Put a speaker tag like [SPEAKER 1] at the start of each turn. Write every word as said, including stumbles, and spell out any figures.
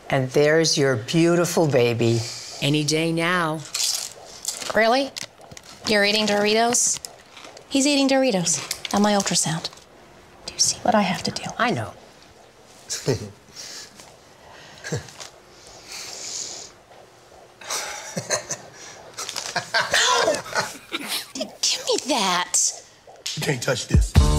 [SPEAKER 1] And there's your beautiful baby.
[SPEAKER 2] Any day now.
[SPEAKER 3] Really? You're eating Doritos? He's eating Doritos on my ultrasound. Do you see what I have to do?
[SPEAKER 1] I know.
[SPEAKER 3] Give me that.
[SPEAKER 4] You can't touch this.